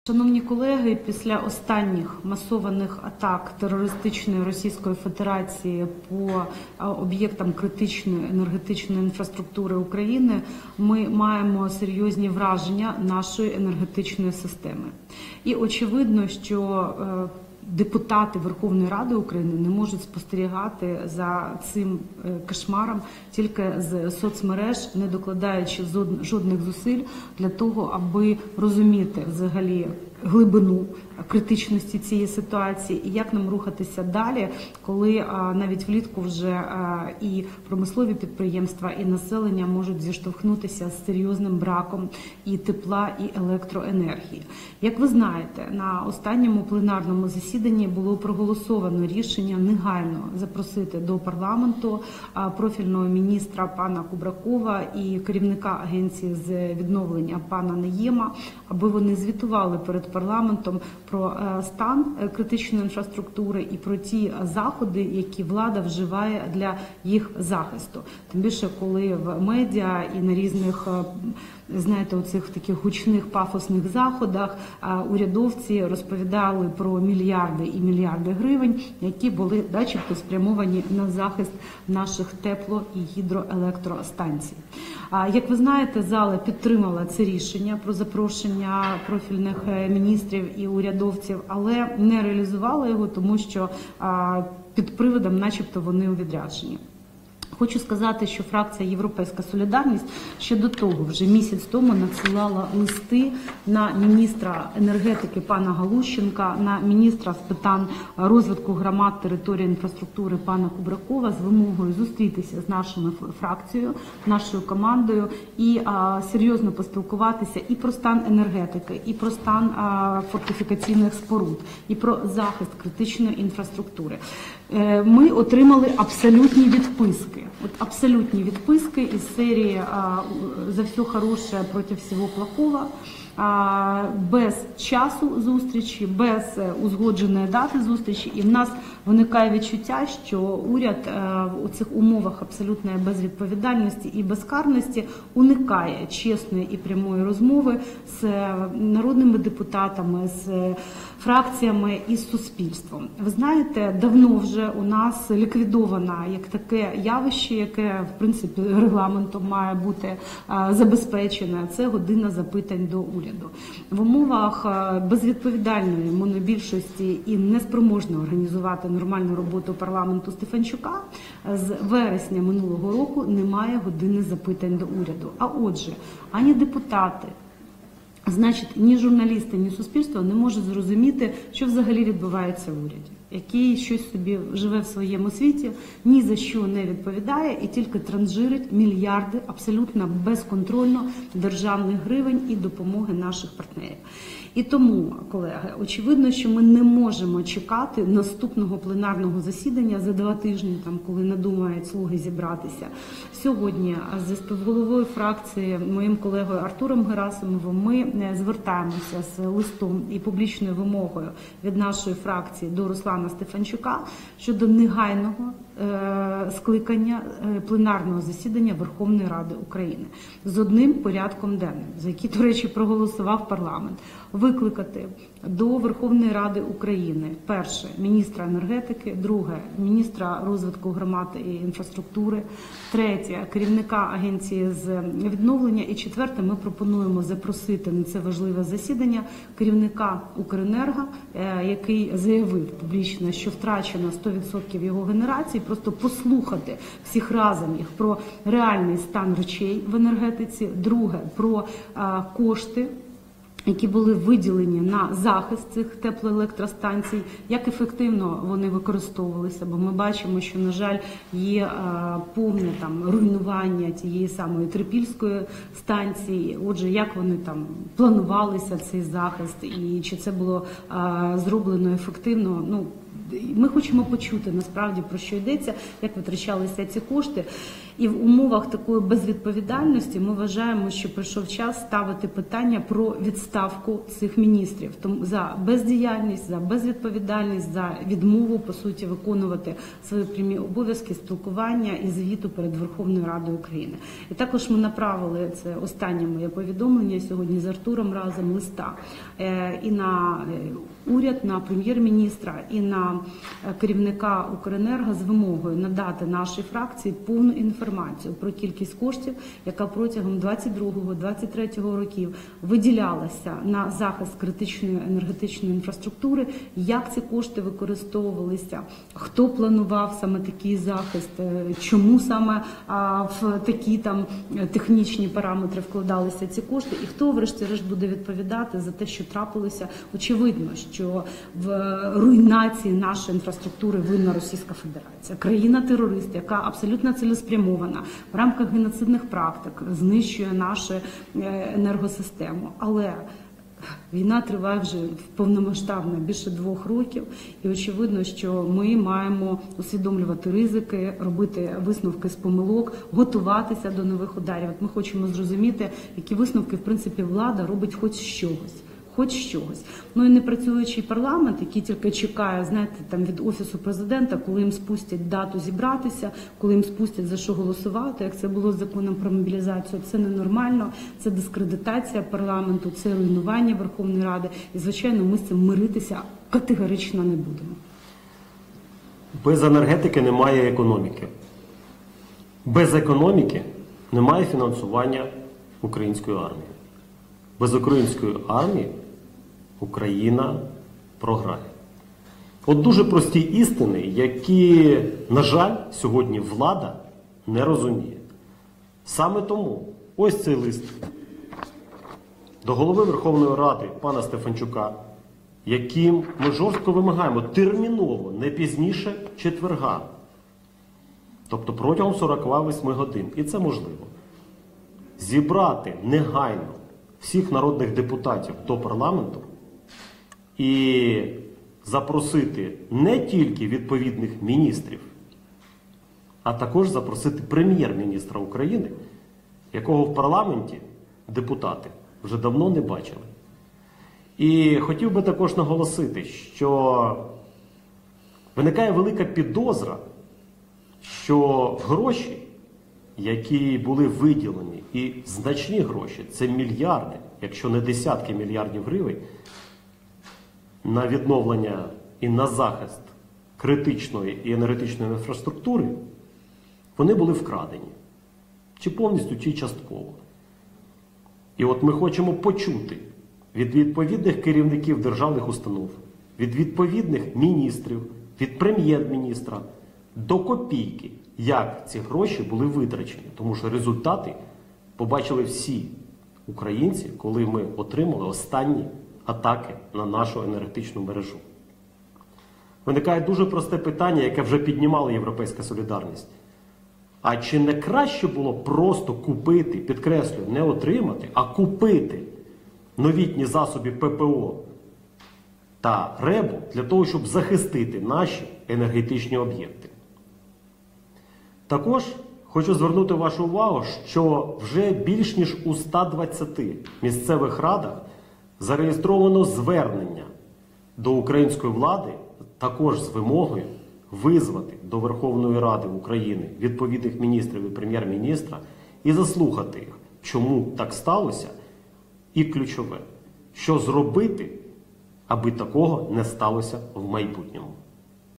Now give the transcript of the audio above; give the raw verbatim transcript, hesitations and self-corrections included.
Шановні колеги, після останніх масованих атак терористичної Російської Федерації по об'єктам критичної енергетичної інфраструктури України ми маємо серйозні враження нашої енергетичної системи. І очевидно, що депутати Верховної Ради України не можуть спостерігати за цим кошмаром тільки з соцмереж, не докладаючи жодних зусиль для того, аби розуміти взагалі глибину критичності цієї ситуації і як нам рухатися далі, коли навіть влітку вже і промислові підприємства, і населення можуть зіштовхнутися з серйозним браком і тепла, і електроенергії. Як ви знаєте, на останньому пленарному засіданні було проголосовано рішення негайно запросити до парламенту профільного міністра пана Кубракова і керівника Агенції з відновлення пана Найєма, аби вони звітували перед парламентом про стан критичної інфраструктури і про ті заходи, які влада вживає для їх захисту. Тим більше, коли в медіа і на різних, знаєте, оцих таких гучних пафосних заходах урядовці розповідали про мільярди і мільярди гривень, які були начебто спрямовані на захист наших тепло- і гідроелектростанцій. Як ви знаєте, зала підтримала це рішення про запрошення профільних міністрів і урядовців, але не реалізувала його, тому що під приводом начебто вони у відрядженні. Хочу сказати, що фракція «Європейська солідарність» ще до того, вже місяць тому, надсилала листи на міністра енергетики пана Галущенка, на міністра з питань розвитку громад, території, інфраструктури пана Кубракова з вимогою зустрітися з нашою фракцією, нашою командою і а, серйозно поспілкуватися і про стан енергетики, і про стан а, фортифікаційних споруд, і про захист критичної інфраструктури. Е, ми отримали абсолютні відписки. От абсолютні відписки із серії «За все хороше проти всього плохого», без часу зустрічі, без узгодженої дати зустрічі. І в нас виникає відчуття, що уряд у цих умовах абсолютної безвідповідальності і безкарності уникає чесної і прямої розмови з народними депутатами, з фракціями і з суспільством. Ви знаєте, давно вже у нас ліквідовано як таке явище, яке, в принципі, регламентом має бути забезпечене. Це година запитань до уряду. В умовах безвідповідальної монобільшості і неспроможної організувати нормальну роботу парламенту Стефанчука з вересня минулого року немає години запитань до уряду. А отже, ані депутати, значить, ні журналісти, ні суспільство не можуть зрозуміти, що взагалі відбувається в уряді, який щось собі живе в своєму світі, ні за що не відповідає і тільки транжирить мільярди абсолютно безконтрольно державних гривень і допомоги наших партнерів. І тому, колеги, очевидно, що ми не можемо чекати наступного пленарного засідання за два тижні, там, коли надумають слуги зібратися. Сьогодні зі співголовою фракції, моїм колегою Артуром Герасимовим, ми звертаємося з листом і публічною вимогою від нашої фракції до Руслана Стефанчука щодо негайного е скликання пленарного засідання Верховної Ради України з одним порядком денним, за який, до речі, проголосував парламент. Викликати до Верховної Ради України: перше – міністра енергетики, друге – міністра розвитку громад і інфраструктури, третє – керівника Агенції з відновлення і четверте – ми пропонуємо запросити на це важливе засідання керівника Укренерго, який заявив публічно, що втрачено сто відсотків його генерації, просто послухати всіх разом їх про реальний стан речей в енергетиці, друге – про а, кошти, які були виділені на захист цих теплоелектростанцій, як ефективно вони використовувалися, бо ми бачимо, що, на жаль, є а, повне там руйнування тієї самої Трипільської станції. Отже, як вони там планувалися, цей захист, і чи це було а, зроблено ефективно, ну, ми хочемо почути насправді, про що йдеться, як витрачалися ці кошти. І в умовах такої безвідповідальності ми вважаємо, що прийшов час ставити питання про відставку цих міністрів. Тому за бездіяльність, за безвідповідальність, за відмову, по суті, виконувати свої прямі обов'язки спілкування і звіту перед Верховною Радою України. І також ми направили, це останнє моє повідомлення сьогодні з Артуром разом, листа і на уряд, на прем'єр-міністра, і на керівника Укренерго з вимогою надати нашій фракції повну інформацію про кількість коштів, яка протягом двадцять другого - двадцять третього років виділялася на захист критичної енергетичної інфраструктури, як ці кошти використовувалися, хто планував саме такий захист, чому саме в такі там технічні параметри вкладалися ці кошти, і хто врешті-решт буде відповідати за те, що трапилося. Очевидно, що в руйнації нашої інфраструктури винна Російська Федерація. Країна-терорист, яка абсолютно цілеспрямована в рамках геноцидних практик знищує нашу енергосистему. Але війна триває вже повномасштабно більше двох років, і очевидно, що ми маємо усвідомлювати ризики, робити висновки з помилок, готуватися до нових ударів. От ми хочемо зрозуміти, які висновки, в принципі, влада робить хоч з чогось. Хоч щось. Ну і непрацюючий парламент, який тільки чекає, знаєте, там від Офісу Президента, коли їм спустять дату зібратися, коли їм спустять за що голосувати, як це було з законом про мобілізацію, це ненормально, це дискредитація парламенту, це руйнування Верховної Ради. І, звичайно, ми з цим миритися категорично не будемо. Без енергетики немає економіки. Без економіки немає фінансування української армії. Без української армії Україна програє. От дуже прості істини, які, на жаль, сьогодні влада не розуміє. Саме тому ось цей лист до голови Верховної Ради пана Стефанчука, яким ми жорстко вимагаємо терміново, не пізніше четверга, тобто протягом сорока восьми годин, і це можливо, зібрати негайно всіх народних депутатів до парламенту і запросити не тільки відповідних міністрів, а також запросити прем'єр-міністра України, якого в парламенті депутати вже давно не бачили. І хотів би також наголосити, що виникає велика підозра, що гроші, які були виділені, і значні гроші, це мільярди, якщо не десятки мільярдів гривень, на відновлення і на захист критичної і енергетичної інфраструктури, вони були вкрадені. Чи повністю, чи частково. І от ми хочемо почути від відповідних керівників державних установ, від відповідних міністрів, від прем'єр-міністра до копійки, як ці гроші були витрачені. Тому що результати побачили всі українці, коли ми отримали останні атаки на нашу енергетичну мережу. Виникає дуже просте питання, яке вже піднімала Європейська солідарність. А чи не краще було просто купити, підкреслюю, не отримати, а купити новітні засоби ППО та РЕБу для того, щоб захистити наші енергетичні об'єкти? Також хочу звернути вашу увагу, що вже більш ніж у ста двадцяти місцевих радах зареєстровано звернення до української влади, також з вимогою визвати до Верховної Ради України відповідних міністрів і прем'єр-міністра і заслухати їх, чому так сталося, і ключове, що зробити, аби такого не сталося в майбутньому.